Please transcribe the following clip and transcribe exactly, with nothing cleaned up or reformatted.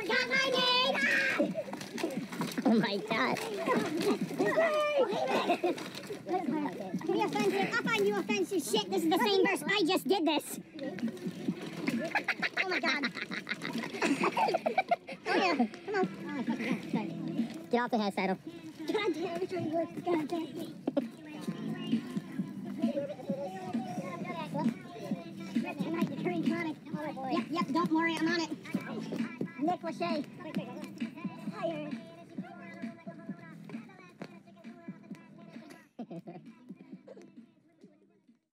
forgot my name! Ah! Oh my god. Be offensive. I'll find you offensive shit. This is the same verse. I just did this. Oh my god. Oh yeah. Come on. Oh, I fucking got it. Get off the head saddle. God damn, which one works? God damn. Tonight, the curry tonic. Oh boy. Yep, yep, don't worry, I'm on it. Nick Lachey. Higher.